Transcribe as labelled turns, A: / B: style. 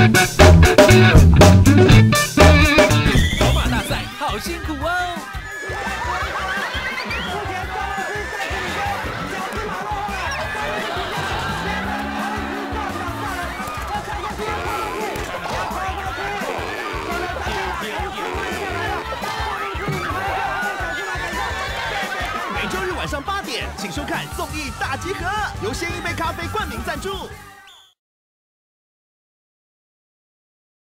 A: 跑马大赛好辛苦哦。
B: 每周日晚上8点，请收看《综艺大集合》，由先一杯咖啡冠名赞助。